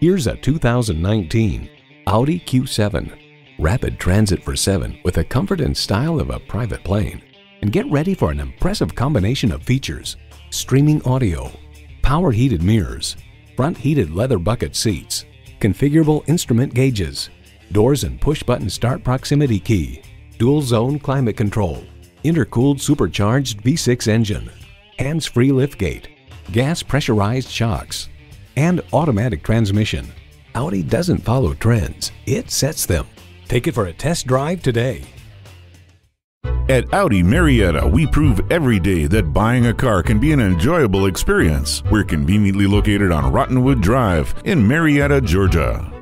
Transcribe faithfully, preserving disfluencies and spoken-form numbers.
Here's a two thousand nineteen Audi Q seven. Rapid transit for seven with the comfort and style of a private plane. And get ready for an impressive combination of features: streaming audio, power heated mirrors, front heated leather bucket seats, configurable instrument gauges, doors and push-button start proximity key, dual zone climate control, intercooled supercharged V six engine, hands-free liftgate, gas pressurized shocks, and automatic transmission. Audi doesn't follow trends, it sets them. Take it for a test drive today. At Audi Marietta, we prove every day that buying a car can be an enjoyable experience. We're conveniently located on Rottenwood Drive in Marietta, Georgia.